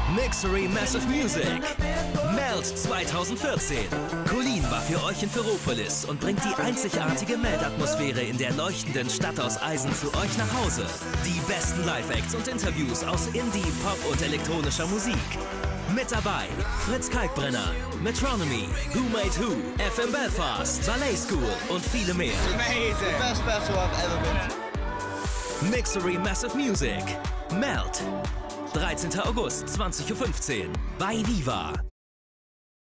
Mixery Massive Music. Melt 2014. Collien war für euch in Ferropolis und bringt die einzigartige Melt-Atmosphäre in der leuchtenden Stadt aus Eisen zu euch nach Hause. Die besten Live-Acts und Interviews aus Indie, Pop und elektronischer Musik. Mit dabei Fritz Kalkbrenner, Metronomy, Who Made Who, FM Belfast, Ballet School und viele mehr. Amazing. Best battle I've ever been to. Mixery Massive Music. Melt. 13. August, 20:15 Uhr bei VIVA.